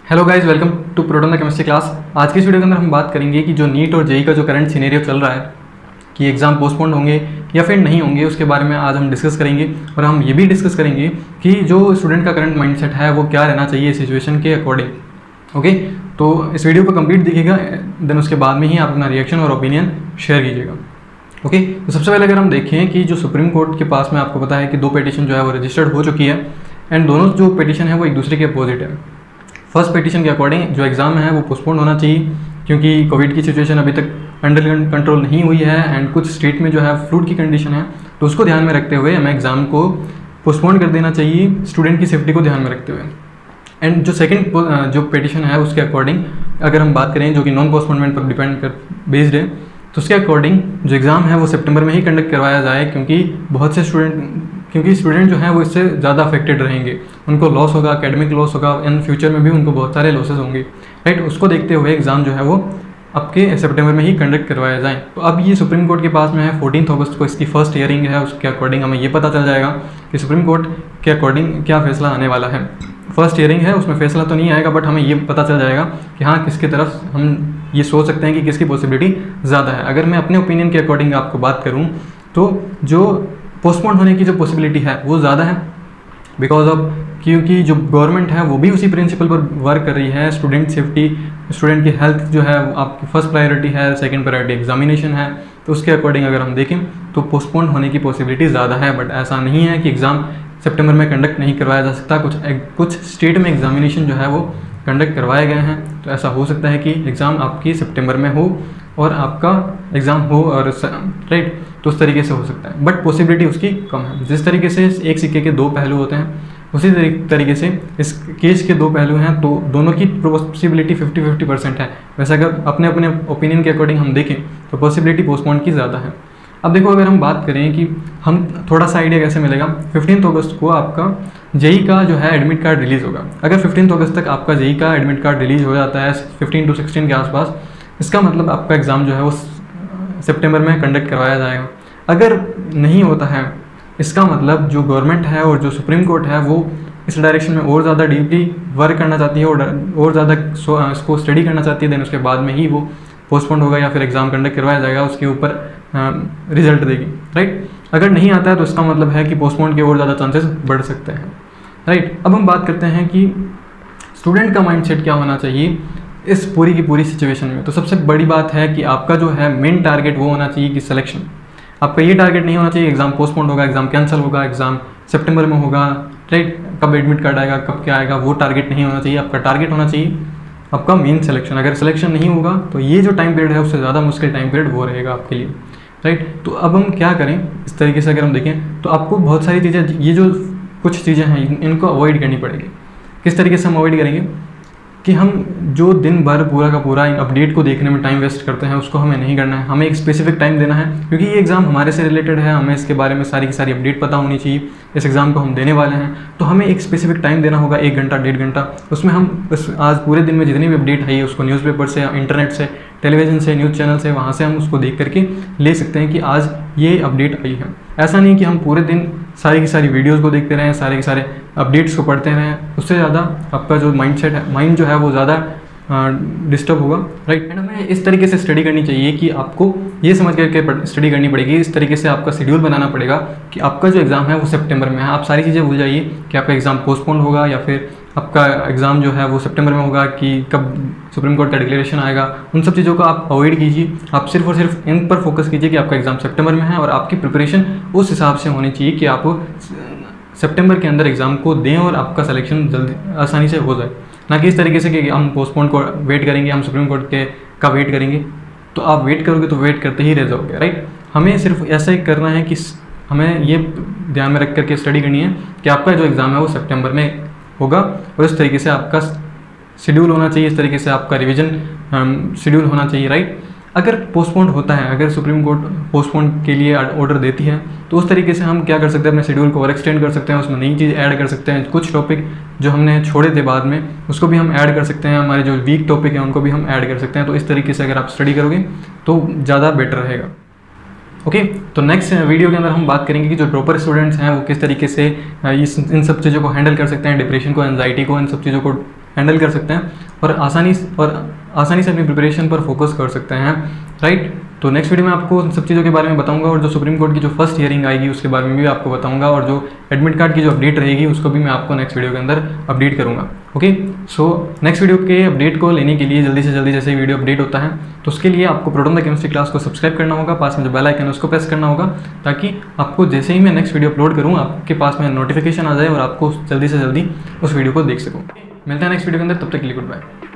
Hello guys, welcome to proton the chemistry class. आज की इस वीडियो के अंदर हम बात करेंगे कि जो नीट और जेई का जो करंट सिनेरियो चल रहा है कि एग्ज़ाम पोस्टपोन होंगे या फिर नहीं होंगे, उसके बारे में आज हम डिस्कस करेंगे। और हम ये भी डिस्कस करेंगे कि जो स्टूडेंट का करंट माइंडसेट है वो क्या रहना चाहिए सिचुएशन के अकॉर्डिंग। ओके, तो इस वीडियो को कंप्लीट देखिएगा, देन उसके बाद में ही आप अपना रिएक्शन और ओपिनियन शेयर कीजिएगा। ओके, तो सबसे पहले अगर हम देखें कि जो सुप्रीम कोर्ट के पास में आपको पता है कि 2 पिटीशन जो है वो रजिस्टर्ड हो चुकी है एंड दोनों जो पिटीशन है वो एक दूसरे के अपोजिट है। फर्स्ट पिटीशन के अकॉर्डिंग जो एग्ज़ाम है वो पोस्टपोन होना चाहिए क्योंकि कोविड की सिचुएशन अभी तक अंडर कंट्रोल नहीं हुई है एंड कुछ स्टेट में जो है फ्लूड की कंडीशन है, तो उसको ध्यान में रखते हुए हमें एग्ज़ाम को पोस्टपोन कर देना चाहिए स्टूडेंट की सेफ्टी को ध्यान में रखते हुए। एंड जो सेकंड जो पिटीशन है उसके अकॉर्डिंग अगर हम बात करें, जो कि नॉन पोस्टपोनमेंट पर डिपेंड कर बेस्ड है, तो उसके अकॉर्डिंग जो एग्ज़ाम है वो सितंबर में ही कंडक्ट करवाया जाए क्योंकि बहुत से स्टूडेंट जो हैं वो इससे ज़्यादा अफेक्टेड रहेंगे, उनको लॉस होगा, एकेडमिक लॉस होगा, इन फ्यूचर में भी उनको बहुत सारे लॉसेस होंगे, राइट। उसको देखते हुए एग्ज़ाम जो है वो आपके सितंबर में ही कंडक्ट करवाया जाए। तो अब ये सुप्रीम कोर्ट के पास में है, 14 अगस्त को इसकी फर्स्ट हियरिंग है। उसके अकॉर्डिंग हमें ये पता चल जाएगा कि सुप्रीम कोर्ट के अकॉर्डिंग क्या फैसला आने वाला है। फर्स्ट हियरिंग है, उसमें फैसला तो नहीं आएगा, बट हमें ये पता चल जाएगा कि हाँ किसकी तरफ हम ये सोच सकते हैं कि किसकी पॉसिबिलिटी ज़्यादा है। अगर मैं अपने ओपिनियन के अकॉर्डिंग आपको बात करूँ तो जो पोस्टपोन होने की जो पॉसिबिलिटी है वो ज़्यादा है, बिकॉज ऑफ क्योंकि जो गवर्नमेंट है वो भी उसी प्रिंसिपल पर वर्क कर रही है। स्टूडेंट सेफ्टी, स्टूडेंट की हेल्थ जो है आपकी फर्स्ट प्रायोरिटी है, सेकंड प्रायोरिटी एग्जामिनेशन है। तो उसके अकॉर्डिंग अगर हम देखें तो पोस्टपोन होने की पॉसिबिलिटी ज़्यादा है, बट ऐसा नहीं है कि एग्ज़ाम सितंबर में कंडक्ट नहीं करवाया जा सकता। कुछ स्टेट में एग्जामिनेशन जो है वो कंडक्ट करवाए गए हैं, तो ऐसा हो सकता है कि एग्ज़ाम आपकी सितंबर में हो और आपका एग्ज़ाम हो, और राइट, तो उस तरीके से हो सकता है, बट पॉसिबिलिटी उसकी कम है। जिस तरीके से एक सिक्के के 2 पहलू होते हैं, उसी तरीके से इस केस के 2 पहलू हैं, तो दोनों की पॉसिबिलिटी 50-50% है। वैसे अगर अपने अपने ओपिनियन के अकॉर्डिंग हम देखें तो पॉसिबिलिटी पोस्टपोन की ज़्यादा है। अब देखो, अगर हम बात करें कि हम थोड़ा सा आइडिया कैसे मिलेगा, 15 अगस्त को आपका जेई का जो है एडमिट कार्ड रिलीज़ होगा। अगर 15 अगस्त तक आपका जेई का एडमिट कार्ड रिलीज़ हो जाता है 15 to 16 के आसपास, इसका मतलब आपका एग्ज़ाम जो है वो सितंबर में कंडक्ट करवाया जाएगा। अगर नहीं होता है, इसका मतलब जो गवर्नमेंट है और जो सुप्रीम कोर्ट है वो इस डायरेक्शन में और ज़्यादा डीपली वर्क करना चाहती है और ज़्यादा इसको स्टडी करना चाहती है, देन उसके बाद में ही वो पोस्टपोन होगा या फिर एग्ज़ाम कंडक्ट करवाया जाएगा, उसके ऊपर रिजल्ट देगी, राइट। अगर नहीं आता है तो इसका मतलब है कि पोस्टपोन के और ज़्यादा चांसेस बढ़ सकते हैं, राइट। अब हम बात करते हैं कि स्टूडेंट का माइंडसेट क्या होना चाहिए इस पूरी की पूरी सिचुएशन में। तो सबसे बड़ी बात है कि आपका जो है मेन टारगेट वो होना चाहिए कि सिलेक्शन। आपका ये टारगेट नहीं होना चाहिए एग्ज़ाम पोस्टपोन होगा, एग्ज़ाम कैंसिल होगा, एग्ज़ाम सितंबर में होगा, राइट, कब एडमिट कार्ड आएगा, कब क्या आएगा, वो टारगेट नहीं होना चाहिए। आपका टारगेट होना चाहिए आपका मेन सिलेक्शन। अगर सिलेक्शन नहीं होगा तो ये जो टाइम पीरियड है उससे ज़्यादा मुश्किल टाइम पीरियड वो रहेगा आपके लिए, राइट। तो अब हम क्या करें, इस तरीके से अगर हम देखें तो आपको बहुत सारी चीज़ें, ये जो कुछ चीज़ें हैं इनको अवॉइड करनी पड़ेगी। किस तरीके से हम अवॉइड करेंगे कि हम जो दिन भर पूरा का पूरा इन अपडेट को देखने में टाइम वेस्ट करते हैं उसको हमें नहीं करना है। हमें एक स्पेसिफिक टाइम देना है क्योंकि ये एग्ज़ाम हमारे से रिलेटेड है, हमें इसके बारे में सारी की सारी अपडेट पता होनी चाहिए। इस एग्ज़ाम को हम देने वाले हैं तो हमें एक स्पेसिफिक टाइम देना होगा, 1 घंटा 1.5 घंटा। उसमें हम आज पूरे दिन में जितनी भी अपडेट आई है उसको न्यूज़पेपर से, इंटरनेट से, टेलीविज़न से, न्यूज़ चैनल से, वहाँ से हम उसको देख करके ले सकते हैं कि आज ये अपडेट आई है। ऐसा नहीं कि हम पूरे दिन सारी की सारी वीडियोस को देखते रहें, सारे के सारे अपडेट्स को पढ़ते रहें, उससे ज़्यादा आपका जो माइंडसेट है, माइंड जो है वो ज़्यादा डिस्टर्ब होगा, राइट। एंड हमें इस तरीके से स्टडी करनी चाहिए कि आपको ये समझ करके स्टडी करनी पड़ेगी, इस तरीके से आपका शेड्यूल बनाना पड़ेगा कि आपका जो एग्ज़ाम है वो सितंबर में है। आप सारी चीज़ें भूल जाइए कि आपका एग्ज़ाम पोस्टपोन होगा या फिर आपका एग्ज़ाम जो है वो सितंबर में होगा, कि कब सुप्रीम कोर्ट का डिक्लेरेशन आएगा। उन सब चीज़ों को आप अवॉइड कीजिए। आप सिर्फ और सिर्फ इन पर फोकस कीजिए कि आपका एग्ज़ाम सितंबर में है और आपकी प्रिपरेशन उस हिसाब से होनी चाहिए कि आप सितंबर के अंदर एग्ज़ाम को दें और आपका सिलेक्शन जल्दी आसानी से हो जाए, ना कि इस तरीके से कि हम पोस्टपोन को वेट करेंगे, हम सुप्रीम कोर्ट का वेट करेंगे। तो आप वेट करोगे तो वेट करते ही रह जाओगे, राइट। हमें सिर्फ ऐसा ही करना है कि हमें ये ध्यान में रख करके स्टडी करनी है कि आपका जो एग्ज़ाम है वो सितंबर में होगा और इस तरीके से आपका शेड्यूल होना चाहिए, इस तरीके से आपका रिवीजन शेड्यूल होना चाहिए, राइट। अगर पोस्टपोन होता है, अगर सुप्रीम कोर्ट पोस्टपोन के लिए ऑर्डर देती है तो उस तरीके से हम क्या कर सकते हैं, अपने शेड्यूल को और एक्सटेंड कर सकते हैं, उसमें नई चीज़ ऐड कर सकते हैं। कुछ टॉपिक जो हमने छोड़े थे बाद में उसको भी हम ऐड कर सकते हैं, हमारे जो वीक टॉपिक हैं उनको भी हम ऐड कर सकते हैं। तो इस तरीके से अगर आप स्टडी करोगे तो ज़्यादा बेटर रहेगा। ओके, तो नेक्स्ट वीडियो के अंदर हम बात करेंगे कि जो प्रॉपर स्टूडेंट्स हैं वो किस तरीके से इन सब चीज़ों को हैंडल कर सकते हैं, डिप्रेशन को, एंजाइटी को, इन सब चीज़ों को हैंडल कर सकते हैं और आसानी से अपनी प्रिपरेशन पर फोकस कर सकते हैं, राइट। तो नेक्स्ट वीडियो में आपको उन सब चीज़ों के बारे में बताऊंगा और जो सुप्रीम कोर्ट की जो फर्स्ट हियरिंग आएगी उसके बारे में भी आपको बताऊंगा और जो एडमिट कार्ड की जो अपडेट रहेगी उसको भी मैं आपको नेक्स्ट वीडियो के अंदर अपडेट करूंगा। ओके, सो नेक्स्ट वीडियो के अपडेट को लेने के लिए जल्दी से जल्दी जैसे वीडियो अपडेट होता है तो उसके लिए आपको प्रोटोन द केमिस्ट्री क्लास को सब्सक्राइब करना होगा, पास में जो बेल आइकन है उसको प्रेस करना होगा ताकि आपको जैसे ही मैं नेक्स्ट वीडियो अपलोड करूँ आपके पास में नोटिफिकेशन आ जाए और आपको जल्दी से जल्दी उस वीडियो को देख सको। मिलते हैं नेक्स्ट वीडियो के अंदर, तब तक के लिए गुड बाय।